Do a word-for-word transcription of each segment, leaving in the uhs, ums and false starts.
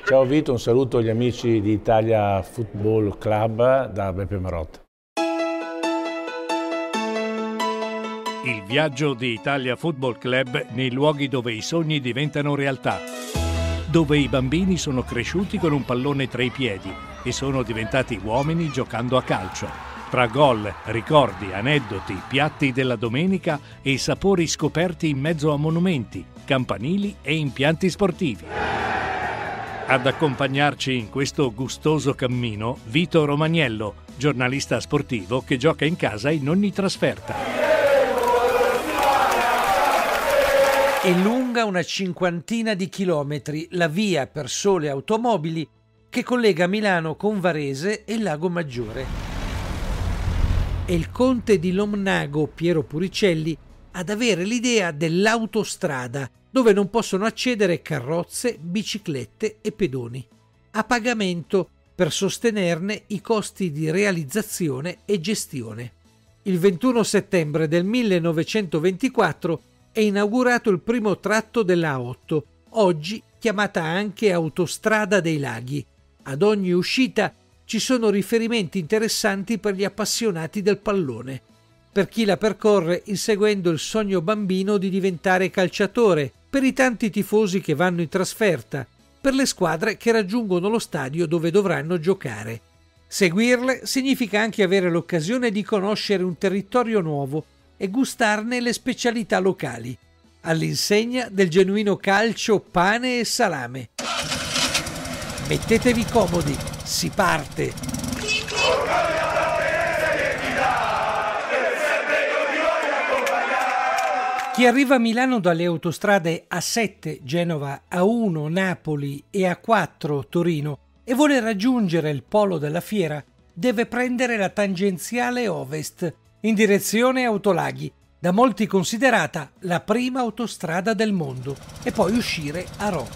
Ciao Vito, un saluto agli amici di Italia Football Club da Beppe Marotta. Il viaggio di Italia Football Club nei luoghi dove i sogni diventano realtà, dove i bambini sono cresciuti con un pallone tra i piedi e sono diventati uomini giocando a calcio. Tra gol, ricordi, aneddoti, piatti della domenica e sapori scoperti in mezzo a monumenti, campanili e impianti sportivi. Ad accompagnarci in questo gustoso cammino, Vito Romagnello, giornalista sportivo che gioca in casa in ogni trasferta. È lunga una cinquantina di chilometri la via per sole automobili che collega Milano con Varese e Lago Maggiore. È il conte di Lomnago, Piero Puricelli, ad avere l'idea dell'autostrada, dove non possono accedere carrozze, biciclette e pedoni, a pagamento per sostenerne i costi di realizzazione e gestione. Il ventuno settembre del millenovecentoventiquattro è inaugurato il primo tratto della A otto, oggi chiamata anche Autostrada dei Laghi. Ad ogni uscita ci sono riferimenti interessanti per gli appassionati del pallone, per chi la percorre inseguendo il sogno bambino di diventare calciatore, per i tanti tifosi che vanno in trasferta, per le squadre che raggiungono lo stadio dove dovranno giocare. Seguirle significa anche avere l'occasione di conoscere un territorio nuovo e gustarne le specialità locali, all'insegna del genuino calcio, pane e salame. Mettetevi comodi, si parte! Chi arriva a Milano dalle autostrade A sette Genova, A uno Napoli e A quattro Torino e vuole raggiungere il polo della fiera, deve prendere la tangenziale ovest in direzione Autolaghi, da molti considerata la prima autostrada del mondo, e poi uscire a Rho.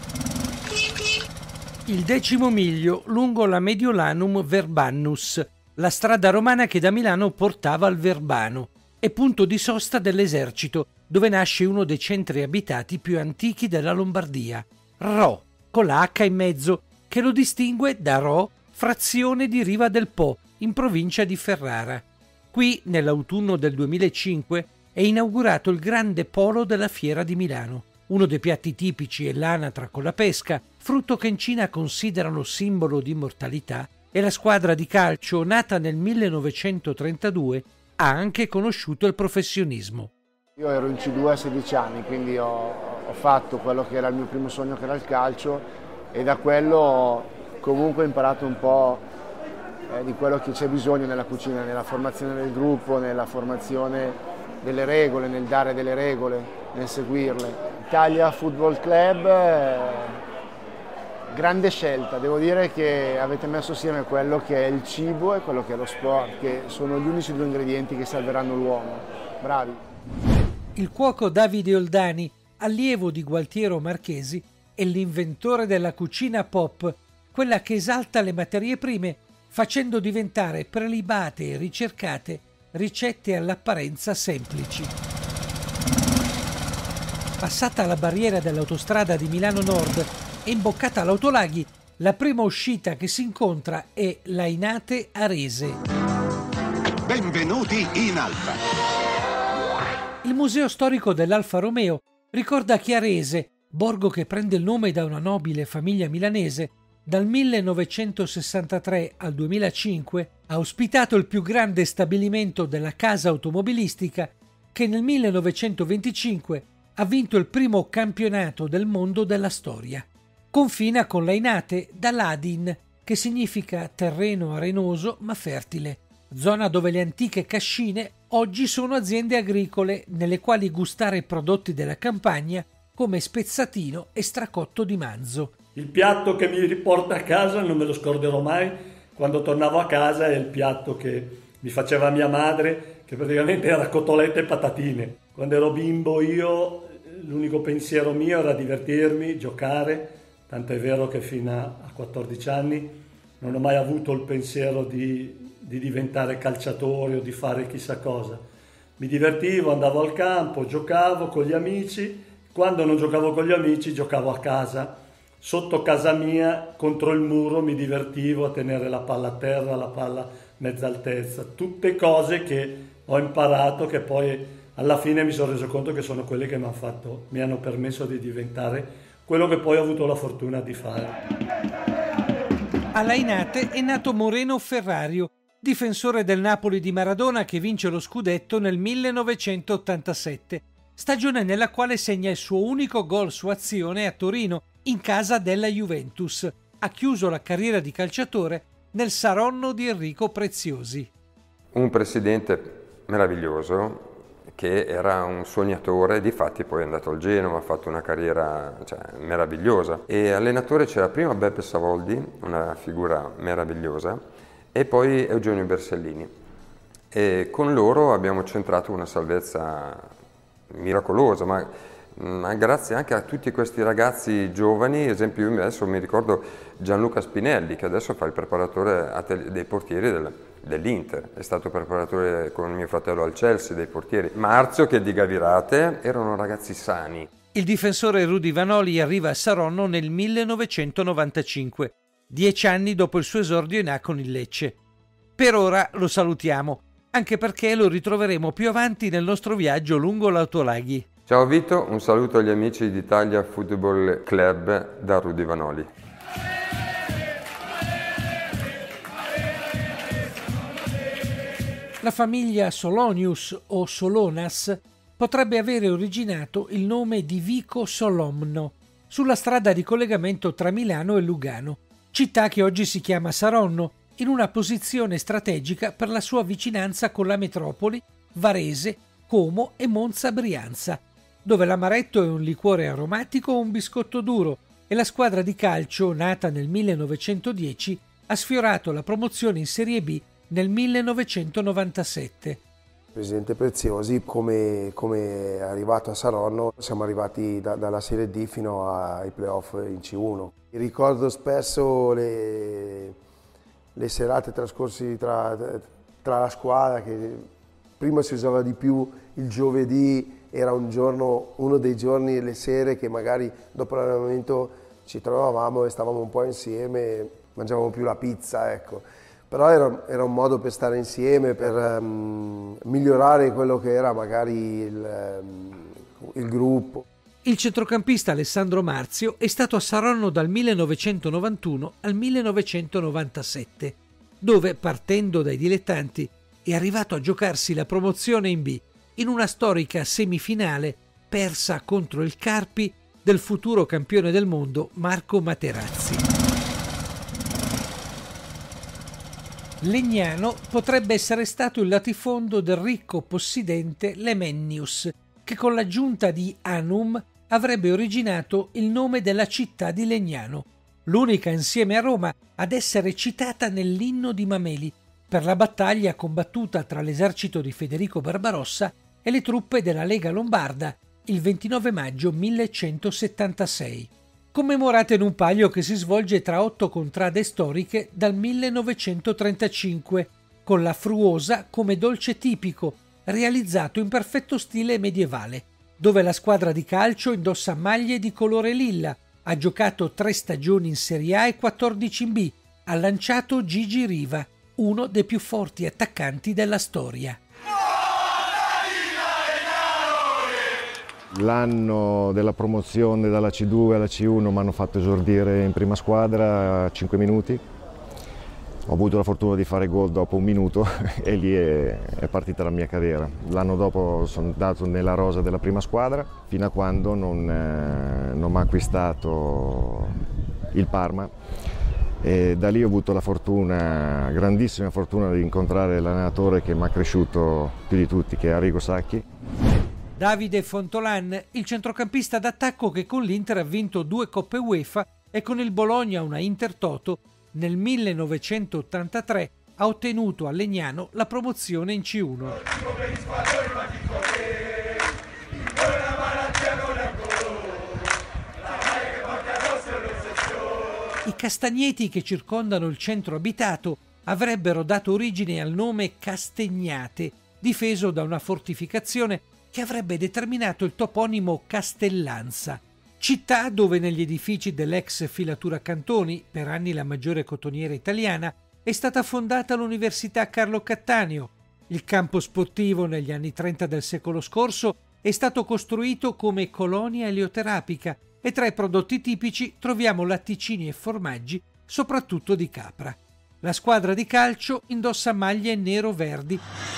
Il decimo miglio lungo la Mediolanum Verbannus, la strada romana che da Milano portava al Verbano, è punto di sosta dell'esercito, dove nasce uno dei centri abitati più antichi della Lombardia, Rho, con la H in mezzo, che lo distingue da Rho, frazione di Riva del Po, in provincia di Ferrara. Qui, nell'autunno del duemilacinque, è inaugurato il grande polo della Fiera di Milano. Uno dei piatti tipici è l'anatra con la pesca, frutto che in Cina considerano simbolo di immortalità, e la squadra di calcio, nata nel millenovecentotrentadue, ha anche conosciuto il professionismo. Io ero in C due a sedici anni, quindi ho, ho fatto quello che era il mio primo sogno, che era il calcio, e da quello ho comunque imparato un po' eh, di quello che c'è bisogno nella cucina, nella formazione del gruppo, nella formazione delle regole, nel dare delle regole, nel seguirle. Italia Football Club, eh, grande scelta, devo dire che avete messo assieme quello che è il cibo e quello che è lo sport, che sono gli unici due ingredienti che salveranno l'uomo. Bravi. Il cuoco Davide Oldani, allievo di Gualtiero Marchesi, è l'inventore della cucina pop, quella che esalta le materie prime, facendo diventare prelibate e ricercate ricette all'apparenza semplici. Passata la barriera dell'autostrada di Milano Nord e imboccata all'Autolaghi, la prima uscita che si incontra è l'Ainate Arese. Benvenuti in Alfa. Il Museo Storico dell'Alfa Romeo ricorda che Arese, borgo che prende il nome da una nobile famiglia milanese, dal millenovecentosessantatré al duemilacinque ha ospitato il più grande stabilimento della casa automobilistica, che nel millenovecentoventicinque ha vinto il primo campionato del mondo della storia. Confina con l'Ainate dall'Adin, che significa terreno arenoso ma fertile, zona dove le antiche cascine oggi sono aziende agricole nelle quali gustare i prodotti della campagna come spezzatino e stracotto di manzo. Il piatto che mi riporta a casa non me lo scorderò mai. Quando tornavo a casa è il piatto che mi faceva mia madre, che praticamente era cotolette e patatine. Quando ero bimbo io, l'unico pensiero mio era divertirmi, giocare, tanto è vero che fino a quattordici anni non ho mai avuto il pensiero di, di diventare calciatore o di fare chissà cosa. Mi divertivo, andavo al campo, giocavo con gli amici. Quando non giocavo con gli amici giocavo a casa, sotto casa mia, contro il muro, mi divertivo a tenere la palla a terra, la palla mezza altezza, tutte cose che ho imparato, che poi alla fine mi sono reso conto che sono quelle che mi hanno fatto, mi hanno permesso di diventare quello che poi ho avuto la fortuna di fare. A Lainate è nato Moreno Ferrario, difensore del Napoli di Maradona che vince lo scudetto nel millenovecentottantasette, stagione nella quale segna il suo unico gol su azione a Torino, in casa della Juventus. Ha chiuso la carriera di calciatore nel Saronno di Enrico Preziosi. Un presidente meraviglioso che era un sognatore, difatti poi è andato al Genoa, ha fatto una carriera cioè, meravigliosa. E allenatore c'era prima Beppe Savoldi, una figura meravigliosa, e poi Eugenio Bersellini. E con loro abbiamo centrato una salvezza miracolosa, ma, ma grazie anche a tutti questi ragazzi giovani. Ad esempio io adesso mi ricordo Gianluca Spinelli, che adesso fa il preparatore dei portieri del, dell'Inter, è stato preparatore con mio fratello al Chelsea dei portieri. Marzio, che di Gavirate, erano ragazzi sani. Il difensore Rudy Vanoli arriva a Saronno nel millenovecentonovantacinque, dieci anni dopo il suo esordio in A con il Lecce. Per ora lo salutiamo, anche perché lo ritroveremo più avanti nel nostro viaggio lungo l'Autolaghi. Ciao Vito, un saluto agli amici di Italia Football Club da Rudy Vanoli. La famiglia Solonius o Solonas potrebbe avere originato il nome di Vico Solomno, sulla strada di collegamento tra Milano e Lugano, città che oggi si chiama Saronno, in una posizione strategica per la sua vicinanza con la metropoli, Varese, Como e Monza Brianza, dove l'amaretto è un liquore aromatico o un biscotto duro, e la squadra di calcio, nata nel millenovecentodieci, ha sfiorato la promozione in Serie B nel millenovecentonovantasette. Presidente Preziosi, come, come è arrivato a Saronno, siamo arrivati da, dalla Serie D fino ai playoff in C uno. Ricordo spesso le, le serate trascorse tra, tra la squadra, che prima si usava di più il giovedì, era un giorno, uno dei giorni, le sere che magari dopo l'allenamento ci trovavamo e stavamo un po' insieme, mangiavamo più la pizza, ecco. Però era, era un modo per stare insieme, per um, migliorare quello che era magari il, um, il gruppo. Il centrocampista Alessandro Marzio è stato a Saronno dal millenovecentonovantuno al millenovecentonovantasette, dove, partendo dai dilettanti, è arrivato a giocarsi la promozione in B, in una storica semifinale persa contro il Carpi del futuro campione del mondo Marco Materazzi. Legnano potrebbe essere stato il latifondo del ricco possidente Lemenius, che con l'aggiunta di Anum avrebbe originato il nome della città di Legnano, l'unica insieme a Roma ad essere citata nell'inno di Mameli, per la battaglia combattuta tra l'esercito di Federico Barbarossa e le truppe della Lega Lombarda il ventinove maggio millecentosettantasei. Commemorata in un palio che si svolge tra otto contrade storiche dal millenovecentotrentacinque, con la Fruosa come dolce tipico, realizzato in perfetto stile medievale, dove la squadra di calcio indossa maglie di colore lilla, ha giocato tre stagioni in Serie A e quattordici in B, ha lanciato Gigi Riva, uno dei più forti attaccanti della storia. L'anno della promozione dalla C due alla C uno mi hanno fatto esordire in prima squadra a cinque minuti. Ho avuto la fortuna di fare gol dopo un minuto e lì è, è partita la mia carriera. L'anno dopo sono andato nella rosa della prima squadra fino a quando non, eh, non mi ha acquistato il Parma. E da lì ho avuto la fortuna, grandissima fortuna, di incontrare l'allenatore che mi ha cresciuto più di tutti, che è Arrigo Sacchi. Davide Fontolan, il centrocampista d'attacco che con l'Inter ha vinto due Coppe UEFA e con il Bologna una Intertoto, nel millenovecentottantatré ha ottenuto a Legnano la promozione in C uno. I castagneti che circondano il centro abitato avrebbero dato origine al nome Castegnate, difeso da una fortificazione che avrebbe determinato il toponimo Castellanza. città dove negli edifici dell'ex filatura Cantoni, per anni la maggiore cotoniera italiana, è stata fondata l'Università Carlo Cattaneo. Il campo sportivo negli anni trenta del secolo scorso è stato costruito come colonia elioterapica e tra i prodotti tipici troviamo latticini e formaggi, soprattutto di capra. La squadra di calcio indossa maglie nero-verdi.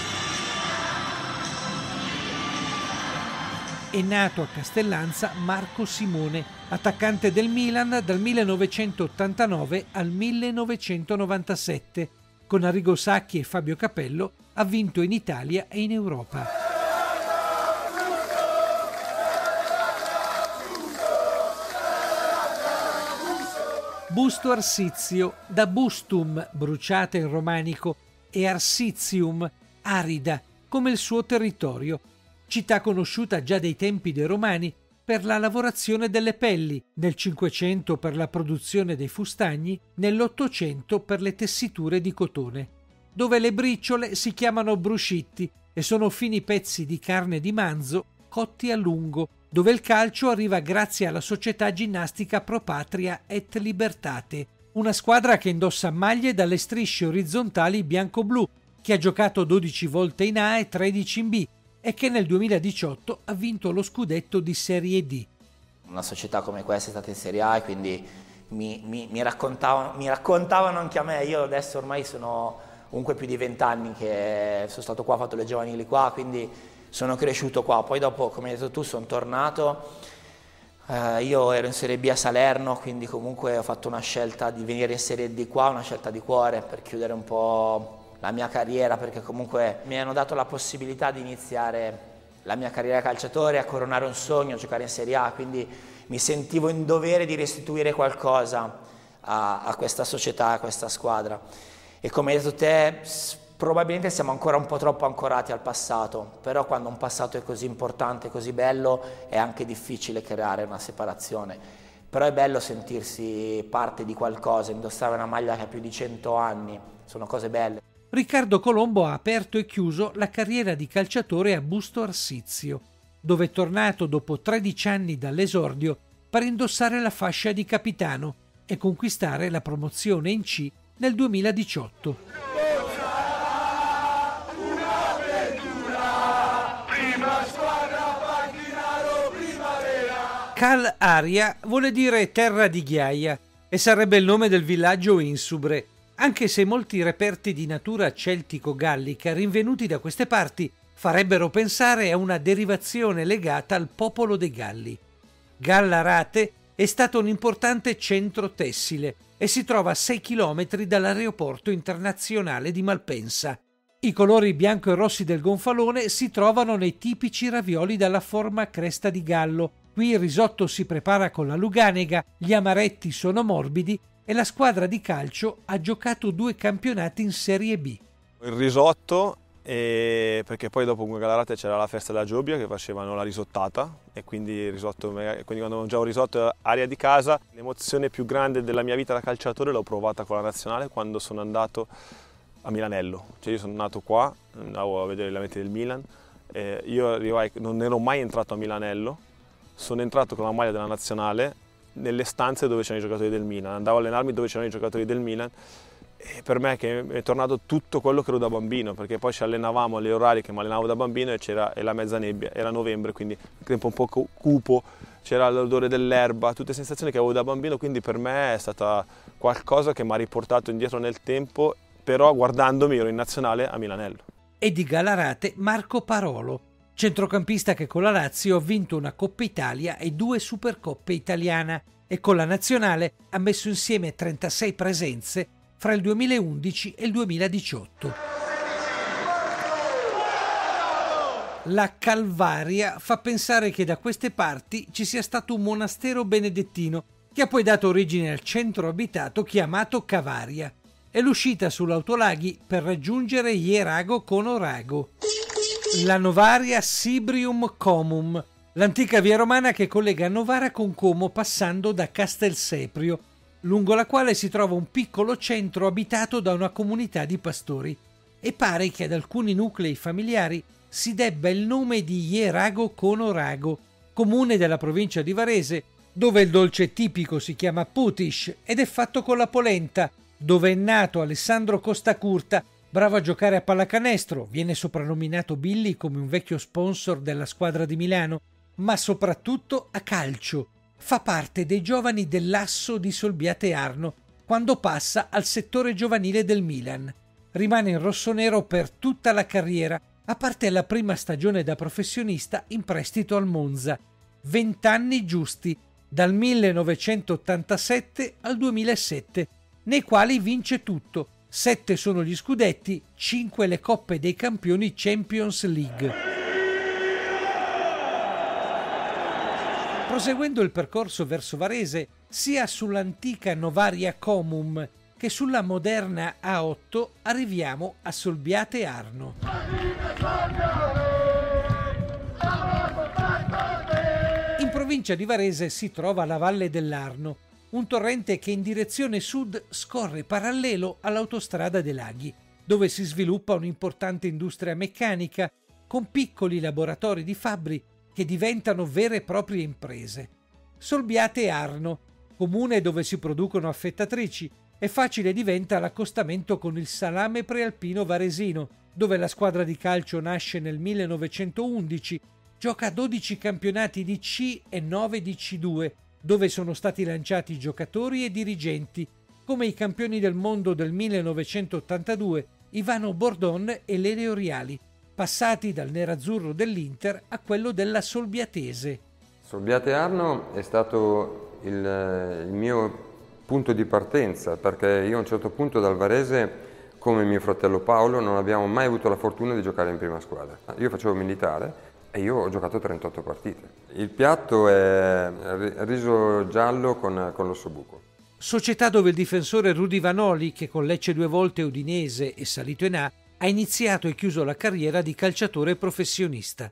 È nato a Castellanza Marco Simone, attaccante del Milan dal millenovecentottantanove al millenovecentonovantasette. Con Arrigo Sacchi e Fabio Capello ha vinto in Italia e in Europa. Busto Arsizio, da bustum, bruciata in romanico, e arsitium, arida, come il suo territorio. Città conosciuta già dai tempi dei Romani per la lavorazione delle pelli, nel Cinquecento per la produzione dei fustagni, nell'Ottocento per le tessiture di cotone, dove le briciole si chiamano bruscitti e sono fini pezzi di carne di manzo cotti a lungo, dove il calcio arriva grazie alla società ginnastica Pro Patria et Libertate, una squadra che indossa maglie dalle strisce orizzontali bianco-blu, che ha giocato dodici volte in A e tredici in B, e che nel duemiladiciotto ha vinto lo scudetto di Serie D. Una società come questa è stata in Serie A e quindi mi, mi, mi, raccontavano, mi raccontavano anche a me. Io adesso ormai sono comunque più di vent'anni che sono stato qua, ho fatto le giovanili qua, quindi sono cresciuto qua. Poi dopo, come hai detto tu, sono tornato. Eh, io ero in Serie B a Salerno, quindi comunque ho fatto una scelta di venire in Serie D qua, una scelta di cuore per chiudere un po' la mia carriera, perché comunque mi hanno dato la possibilità di iniziare la mia carriera da calciatore, a coronare un sogno, a giocare in Serie A, quindi mi sentivo in dovere di restituire qualcosa a, a questa società, a questa squadra. E come hai detto te, probabilmente siamo ancora un po' troppo ancorati al passato, però quando un passato è così importante, così bello, è anche difficile creare una separazione. Però è bello sentirsi parte di qualcosa, indossare una maglia che ha più di cento anni, sono cose belle. Riccardo Colombo ha aperto e chiuso la carriera di calciatore a Busto Arsizio, dove è tornato dopo tredici anni dall'esordio per indossare la fascia di capitano e conquistare la promozione in C nel duemiladiciotto. Cal Aria vuole dire terra di ghiaia e sarebbe il nome del villaggio insubre, anche se molti reperti di natura celtico-gallica rinvenuti da queste parti farebbero pensare a una derivazione legata al popolo dei Galli. Gallarate è stato un importante centro tessile e si trova a sei chilometri dall'aeroporto internazionale di Malpensa. I colori bianco e rossi del gonfalone si trovano nei tipici ravioli dalla forma cresta di gallo. Qui il risotto si prepara con la luganega, gli amaretti sono morbidi e la squadra di calcio ha giocato due campionati in Serie B. Il risotto, e perché poi dopo con Gallarate c'era la festa della Giobbia che facevano la risottata e quindi il risotto, quindi quando mangiavo risotto aria di casa. L'emozione più grande della mia vita da calciatore l'ho provata con la nazionale quando sono andato a Milanello. Cioè io sono nato qua, andavo a vedere le allenamenti del Milan, eh, io arrivai, non ero mai entrato a Milanello, sono entrato con la maglia della nazionale nelle stanze dove c'erano i giocatori del Milan, andavo a allenarmi dove c'erano i giocatori del Milan e per me che è tornato tutto quello che ero da bambino, perché poi ci allenavamo agli orari che mi allenavo da bambino e c'era la mezza nebbia, era novembre, quindi il tempo un po' cupo, c'era l'odore dell'erba, tutte sensazioni che avevo da bambino, quindi per me è stata qualcosa che mi ha riportato indietro nel tempo, però guardandomi ero in nazionale a Milanello. E di Gallarate Marco Parolo, centrocampista che con la Lazio ha vinto una Coppa Italia e due Supercoppe italiana e con la nazionale ha messo insieme trentasei presenze fra il duemilaundici e il duemiladiciotto. La Calvaria fa pensare che da queste parti ci sia stato un monastero benedettino che ha poi dato origine al centro abitato chiamato Cavaria. È l'uscita sull'autolaghi per raggiungere Ierago con Orago. La Novaria Sibrium Comum, l'antica via romana che collega Novara con Como passando da Castelseprio, lungo la quale si trova un piccolo centro abitato da una comunità di pastori. E pare che ad alcuni nuclei familiari si debba il nome di Ierago con Orago, comune della provincia di Varese, dove il dolce tipico si chiama putish ed è fatto con la polenta, dove è nato Alessandro Costacurta, bravo a giocare a pallacanestro, viene soprannominato Billy come un vecchio sponsor della squadra di Milano, ma soprattutto a calcio. Fa parte dei giovani dell'Asso di Solbiate Arno, quando passa al settore giovanile del Milan. Rimane in rossonero per tutta la carriera, a parte la prima stagione da professionista in prestito al Monza. Vent'anni giusti, dal millenovecentottantasette al duemilasette, nei quali vince tutto. Sette sono gli scudetti, cinque le coppe dei campioni Champions League. Proseguendo il percorso verso Varese, sia sull'antica Novaria Comum che sulla moderna A otto, arriviamo a Solbiate Arno. In provincia di Varese si trova la Valle dell'Arno, un torrente che in direzione sud scorre parallelo all'autostrada dei Laghi, dove si sviluppa un'importante industria meccanica con piccoli laboratori di fabbri che diventano vere e proprie imprese. Solbiate Arno, comune dove si producono affettatrici, e facile diventa l'accostamento con il salame prealpino varesino, dove la squadra di calcio nasce nel millenovecentoundici, gioca dodici campionati di C e nove di C due, dove sono stati lanciati giocatori e dirigenti, come i campioni del mondo del millenovecentottantadue, Ivano Bordon e Lele Oriali, passati dal nerazzurro dell'Inter a quello della Solbiatese. Solbiate Arno è stato il, il mio punto di partenza, perché io a un certo punto dal Varese, come mio fratello Paolo, non abbiamo mai avuto la fortuna di giocare in prima squadra. Io facevo militare e io ho giocato trentotto partite. Il piatto è riso giallo con, con l'ossobuco. Società dove il difensore Rudy Vanoli, che con Lecce due volte Udinese e salito in A, ha iniziato e chiuso la carriera di calciatore professionista.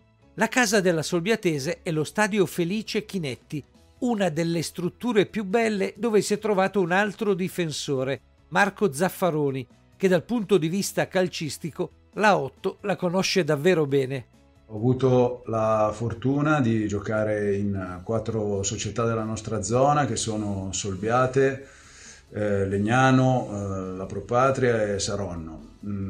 La casa della Solbiatese è lo stadio Felice Chinetti, una delle strutture più belle dove si è trovato un altro difensore, Marco Zaffaroni, che dal punto di vista calcistico la otto la conosce davvero bene. Ho avuto la fortuna di giocare in quattro società della nostra zona, che sono Solbiate, eh, Legnano, eh, la Propatria e Saronno.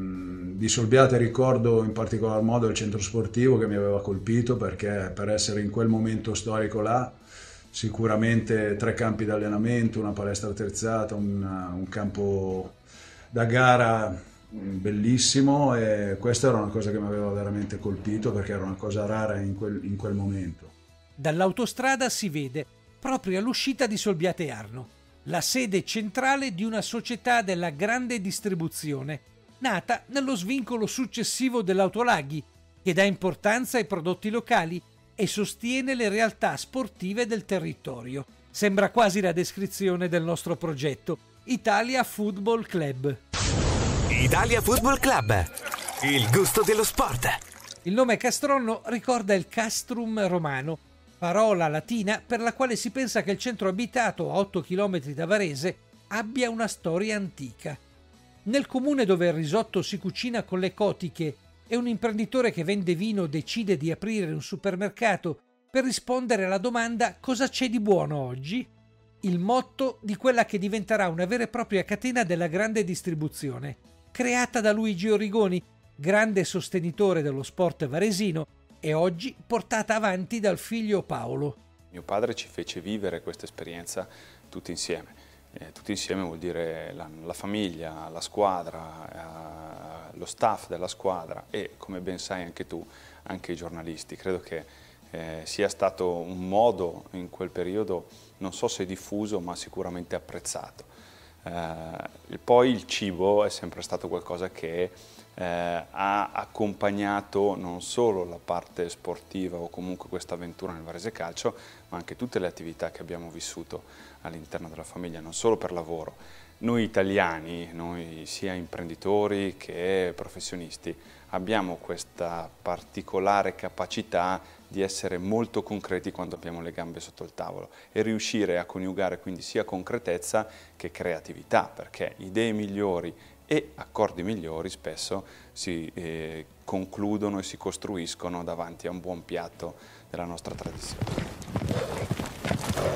Mm, di Solbiate ricordo in particolar modo il centro sportivo che mi aveva colpito, perché per essere in quel momento storico là, sicuramente tre campi di allenamento, una palestra attrezzata, un, un campo da gara bellissimo, e questa era una cosa che mi aveva veramente colpito, perché era una cosa rara in quel, in quel momento. Dall'autostrada si vede, proprio all'uscita di Solbiate Arno, la sede centrale di una società della grande distribuzione, nata nello svincolo successivo dell'Autolaghi, che dà importanza ai prodotti locali e sostiene le realtà sportive del territorio. Sembra quasi la descrizione del nostro progetto, Italia Football Club. Italia Football Club, il gusto dello sport. Il nome Castronno ricorda il castrum romano, parola latina per la quale si pensa che il centro abitato a otto chilometri da Varese abbia una storia antica. Nel comune dove il risotto si cucina con le cotiche e un imprenditore che vende vino decide di aprire un supermercato per rispondere alla domanda cosa c'è di buono oggi, il motto di quella che diventerà una vera e propria catena della grande distribuzione, creata da Luigi Origoni, grande sostenitore dello sport varesino e oggi portata avanti dal figlio Paolo. Mio padre ci fece vivere questa esperienza tutti insieme. Eh, tutti insieme vuol dire la, la famiglia, la squadra, eh, lo staff della squadra e, come ben sai anche tu, anche i giornalisti. Credo che eh, sia stato un modo in quel periodo, non so se diffuso, ma sicuramente apprezzato. Eh, poi il cibo è sempre stato qualcosa che eh, ha accompagnato non solo la parte sportiva o comunque questa avventura nel Varese Calcio, ma anche tutte le attività che abbiamo vissuto all'interno della famiglia, non solo per lavoro. Noi italiani, noi sia imprenditori che professionisti, abbiamo questa particolare capacità di essere molto concreti quando abbiamo le gambe sotto il tavolo e riuscire a coniugare quindi sia concretezza che creatività, perché idee migliori e accordi migliori spesso si eh, concludono e si costruiscono davanti a un buon piatto della nostra tradizione.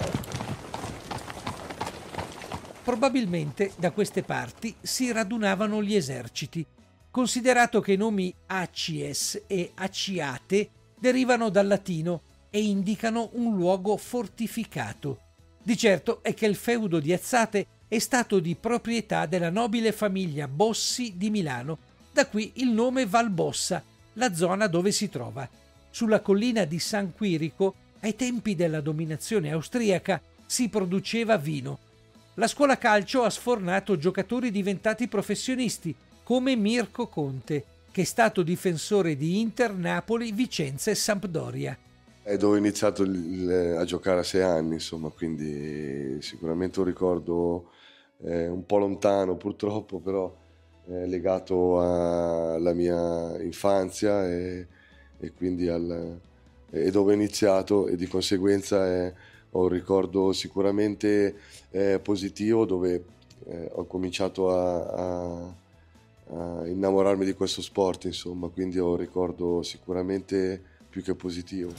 Probabilmente da queste parti si radunavano gli eserciti, considerato che i nomi Acies e Aciate derivano dal latino e indicano un luogo fortificato. Di certo è che il feudo di Azzate è stato di proprietà della nobile famiglia Bossi di Milano, da qui il nome Valbossa, la zona dove si trova. Sulla collina di San Quirico, ai tempi della dominazione austriaca, si produceva vino. La scuola calcio ha sfornato giocatori diventati professionisti, come Mirko Conte, che è stato difensore di Inter, Napoli, Vicenza e Sampdoria. È dove ho iniziato il, a giocare a sei anni, insomma, quindi sicuramente un ricordo eh, un po' lontano purtroppo, però eh, legato alla mia infanzia e, e quindi al, e dove ho iniziato, e di conseguenza è ho un ricordo sicuramente eh, positivo, dove eh, ho cominciato a, a, a innamorarmi di questo sport, insomma, quindi ho un ricordo sicuramente più che positivo.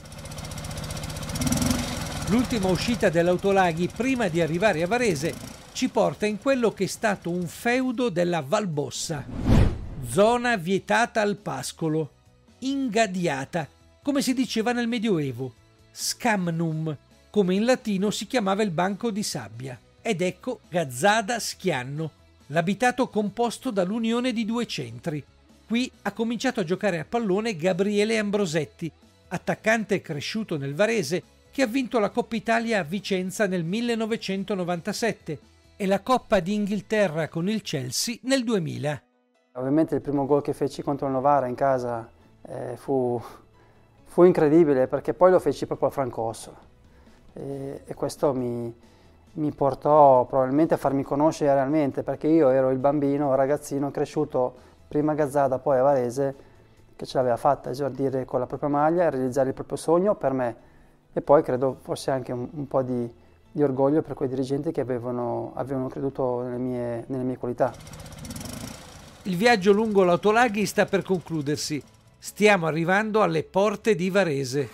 L'ultima uscita dell'Autolaghi prima di arrivare a Varese ci porta in quello che è stato un feudo della Valbossa, zona vietata al pascolo, ingadiata, come si diceva nel Medioevo, scamnum, come in latino si chiamava il banco di sabbia, ed ecco Gazzada Schianno, l'abitato composto dall'unione di due centri. Qui ha cominciato a giocare a pallone Gabriele Ambrosetti, attaccante cresciuto nel Varese, che ha vinto la Coppa Italia a Vicenza nel millenovecentonovantasette e la Coppa d'Inghilterra con il Chelsea nel duemila. Ovviamente il primo gol che feci contro il Novara in casa eh, fu, fu incredibile, perché poi lo feci proprio a Francosso. E, e questo mi, mi portò probabilmente a farmi conoscere realmente, perché io ero il bambino, il ragazzino cresciuto prima a Gazzada, poi a Varese, che ce l'aveva fatta esordire con la propria maglia e realizzare il proprio sogno per me, e poi credo fosse anche un, un po' di, di orgoglio per quei dirigenti che avevano, avevano creduto nelle mie, nelle mie qualità. Il viaggio lungo l'Autolaghi sta per concludersi. Stiamo arrivando alle porte di Varese.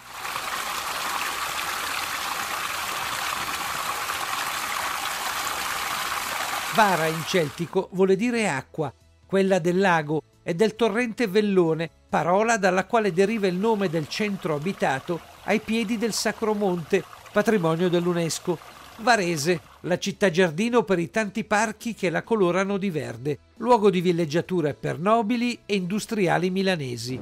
Vara in celtico vuole dire acqua, quella del lago e del torrente Vellone, parola dalla quale deriva il nome del centro abitato ai piedi del Sacro Monte, patrimonio dell'UNESCO. Varese, la città giardino per i tanti parchi che la colorano di verde, luogo di villeggiatura per nobili e industriali milanesi.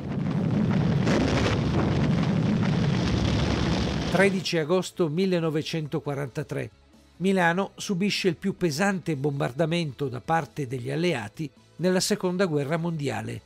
tredici agosto millenovecentoquarantatré. Milano subisce il più pesante bombardamento da parte degli alleati nella Seconda Guerra Mondiale.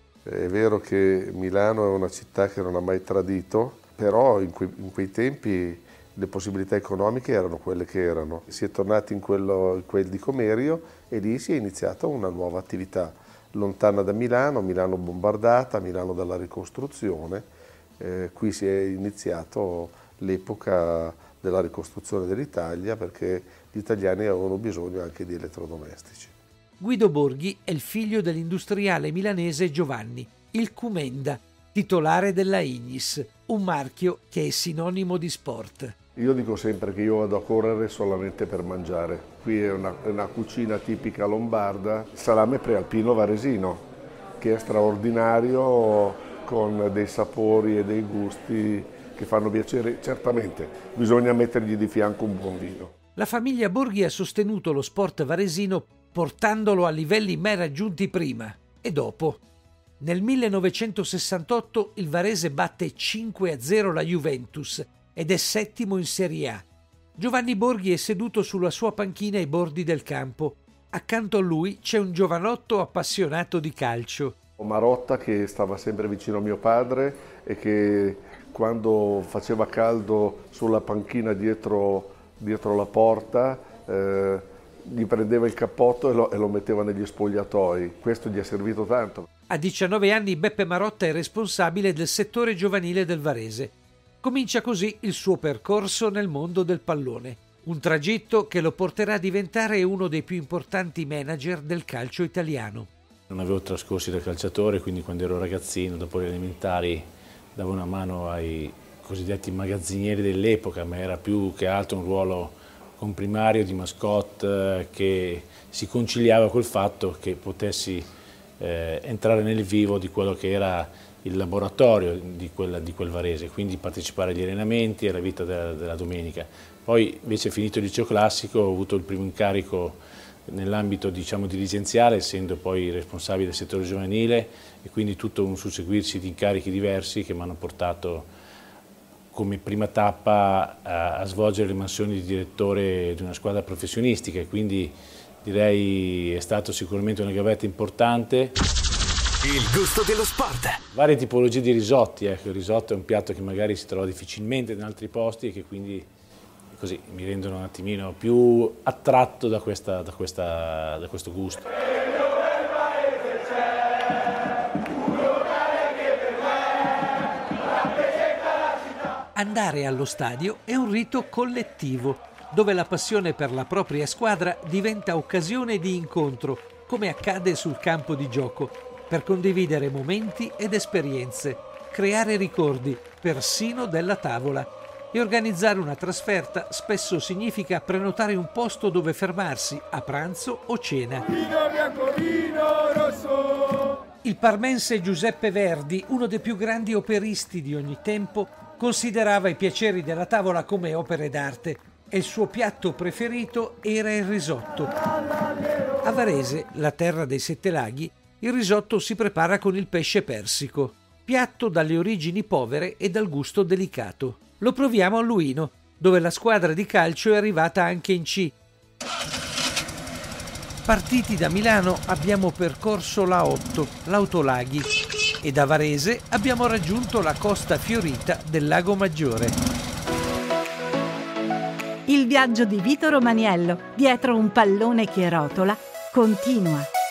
È vero che Milano è una città che non ha mai tradito, però in, que- in quei tempi le possibilità economiche erano quelle che erano. Si è tornati in, quello, in quel di Comerio e lì si è iniziata una nuova attività, lontana da Milano, Milano bombardata, Milano dalla ricostruzione. Eh, qui si è iniziato l'epoca della ricostruzione dell'Italia, perché gli italiani avevano bisogno anche di elettrodomestici. Guido Borghi è il figlio dell'industriale milanese Giovanni, il Cumenda, titolare della Ignis, un marchio che è sinonimo di sport. Io dico sempre che io vado a correre solamente per mangiare. Qui è una, una cucina tipica lombarda, salame prealpino varesino, che è straordinario, con dei sapori e dei gusti che fanno piacere. Certamente bisogna mettergli di fianco un buon vino. La famiglia Borghi ha sostenuto lo sport varesino portandolo a livelli mai raggiunti prima e dopo. Nel millenovecentosessantotto il Varese batte cinque a zero la Juventus ed è settimo in Serie A. Giovanni Borghi è seduto sulla sua panchina ai bordi del campo. Accanto a lui c'è un giovanotto appassionato di calcio. Marotta, che stava sempre vicino a mio padre e che quando faceva caldo sulla panchina dietro, dietro la porta eh, gli prendeva il cappotto e lo, e lo metteva negli spogliatoi. Questo gli è servito tanto. A diciannove anni Beppe Marotta è responsabile del settore giovanile del Varese. Comincia così il suo percorso nel mondo del pallone, un tragitto che lo porterà a diventare uno dei più importanti manager del calcio italiano. Non avevo trascorsi da calciatore, quindi quando ero ragazzino, dopo le elementari, davo una mano ai cosiddetti magazzinieri dell'epoca, ma era più che altro un ruolo comprimario, di mascotte, eh, che si conciliava col fatto che potessi eh, entrare nel vivo di quello che era il laboratorio di, quella, di quel Varese, quindi partecipare agli allenamenti e alla vita della, della domenica. Poi invece finito il liceo classico ho avuto il primo incarico nell'ambito, diciamo, dirigenziale, essendo poi responsabile del settore giovanile, e quindi tutto un susseguirsi di incarichi diversi che mi hanno portato come prima tappa a, a svolgere le mansioni di direttore di una squadra professionistica, e quindi direi è stato sicuramente una gavetta importante. Il gusto dello sport. Varie tipologie di risotti, ecco. Il risotto è un piatto che magari si trova difficilmente in altri posti e che quindi così mi rendono un attimino più attratto da, questa, da, questa, da questo gusto. Andare allo stadio è un rito collettivo, dove la passione per la propria squadra diventa occasione di incontro, come accade sul campo di gioco, per condividere momenti ed esperienze, creare ricordi, persino della tavola. E organizzare una trasferta spesso significa prenotare un posto dove fermarsi a pranzo o cena. Il parmense Giuseppe Verdi, uno dei più grandi operisti di ogni tempo, considerava i piaceri della tavola come opere d'arte e il suo piatto preferito era il risotto. A Varese, la terra dei sette laghi, il risotto si prepara con il pesce persico, piatto dalle origini povere e dal gusto delicato. Lo proviamo a Luino, dove la squadra di calcio è arrivata anche in C. Partiti da Milano abbiamo percorso l'A otto, l'Autolaghi, e da Varese abbiamo raggiunto la costa fiorita del Lago Maggiore. Il viaggio di Vito Romaniello, dietro un pallone che rotola, continua.